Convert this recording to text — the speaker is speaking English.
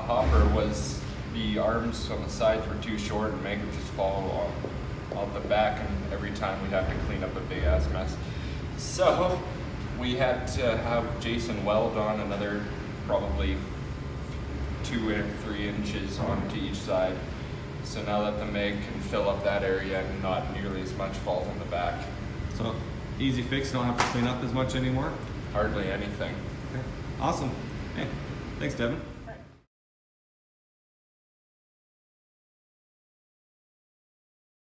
hopper was the arms on the sides were too short and Meg would just fall on the back, and every time we'd have to clean up a big ass mess. So we had to have Jason weld on another probably 2 or 3 inches onto each side. So now that the Meg can fill up that area and not nearly as much falls on the back. So easy fix, don't have to clean up as much anymore? Hardly anything. Okay. Awesome. Hey, thanks Devin.